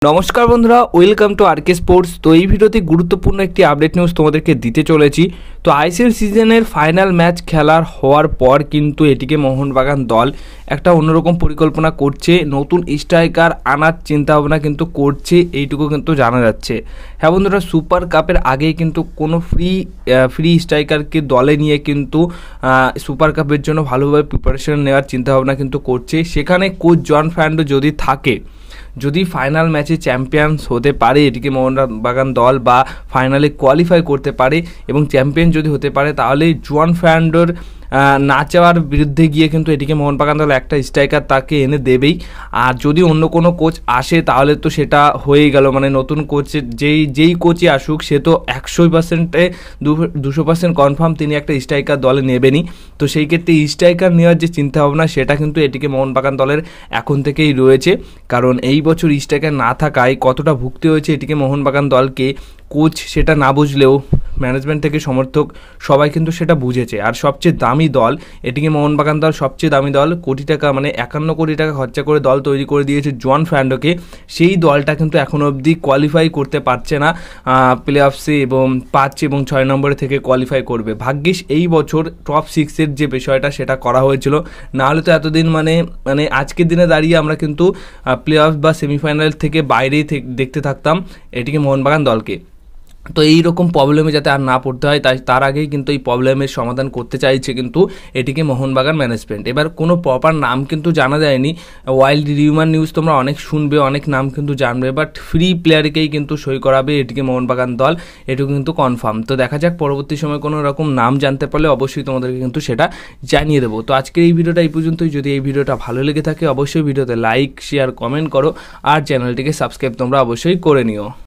নমস্কার বন্ধুরা, welcome to আরকে sports. তো এই ভিডিওতে গুরুত্বপূর্ণ একটি আপডেট নিউজ তোমাদেরকে দিতে চলেছি। তো আইসিএল সিজনের ফাইনাল ম্যাচ খেলার হওয়ার পর কিন্তু এটিকে মোহনবাগান দল একটা অন্যরকম পরিকল্পনা করছে, নতুন স্ট্রাইকার আনার চিন্তাভাবনা কিন্তু করছে, এইটুকু কিন্তু জানা যাচ্ছে। হ্যাঁ বন্ধুরা, সুপার কাপের আগেই কিন্তু কোনো ফ্রি স্ট্রাইকারকে দলে নিয়ে কিন্তু সুপার কাপের জন্য ভালোভাবে প্রিপারেশন নেওয়ার চিন্তাভাবনা কিন্তু করছে। সেখানে কোচ জন ফ্যান্ডো যদি থাকে, যদি ফাইনাল ম্যাচে চ্যাম্পিয়ন্স হতে পারে এটিকে মোহনবাগান দল, বা ফাইনালে কোয়ালিফাই করতে পারে এবং চ্যাম্পিয়ন যদি হতে পারে, তাহলে জুয়ান ফার্নান্ডোর না চাওয়ার বিরুদ্ধে গিয়ে কিন্তু এটিকে মোহনবাগান দল একটা স্ট্রাইকার তাকে এনে দেবেই। আর যদি অন্য কোনো কোচ আসে তাহলে তো সেটা হয়েই গেল, মানে নতুন কোচের যেই কোচই আসুক সে তো 100%-এ 200% কনফার্ম তিনি একটা স্ট্রাইকার দলে নেবেনই। তো সেই ক্ষেত্রে স্ট্রাইকার নেওয়ার যে চিন্তাভাবনা সেটা কিন্তু এটিকে মোহনবাগান দলের এখন থেকেই রয়েছে, কারণ এই বছর স্ট্রাইকার না থাকায় কতটা ভুগতে হয়েছে এটিকে মোহনবাগান দলকে। কোচ সেটা না বুঝলেও ম্যানেজমেন্ট থেকে সমর্থক সবাই কিন্তু সেটা বুঝেছে। আর সবচেয়ে দামি দল এটিকে মোহনবাগান দল, সবচেয়ে দামি দল, কোটি টাকা মানে 51 কোটি টাকা খরচা করে দল তৈরি করে দিয়েছে জুয়ান ফ্যান্ডোকে। সেই দলটা কিন্তু এখনও অবধি কোয়ালিফাই করতে পারছে না প্লে অফসে, এবং 5 এবং 6 নম্বরে থেকে কোয়ালিফাই করবে। ভাগ্যিস এই বছর টপ 6-এর যে বিষয়টা সেটা করা হয়েছিল, না হলে তো এতদিন মানে আজকের দিনে দাঁড়িয়ে আমরা কিন্তু প্লে অফ বা সেমিফাইনাল থেকে বাইরেই দেখতে থাকতাম এটিকে মোহনবাগান দলকে। তো এই রকম প্রবলেমে যাতে আর না পড়তে হয়, তার আগেই কিন্তু এই প্রবলেমের সমাধান করতে চাইছে কিন্তু এটিকে মোহনবাগান ম্যানেজমেন্ট। এবার কোনো প্রপার নাম কিন্তু জানা যায়নি, ওয়াইল্ড রিউমার নিউজ তোমরা অনেক শুনবে, অনেক নাম কিন্তু জানবে, বাট ফ্রি প্লেয়ারকেই কিন্তু সই করাবে এটিকে মোহনবাগান দল, এটুকু কিন্তু কনফার্ম। তো দেখা যাক পরবর্তী সময় কোনো রকম নাম জানতে পারলে অবশ্যই তোমাদেরকে কিন্তু সেটা জানিয়ে দেবো। তো আজকের এই ভিডিওটা এই পর্যন্তই। যদি এই ভিডিওটা ভালো লেগে থাকে অবশ্যই ভিডিওতে লাইক, শেয়ার, কমেন্ট করো, আর চ্যানেলটিকে সাবস্ক্রাইব তোমরা অবশ্যই করে নিও।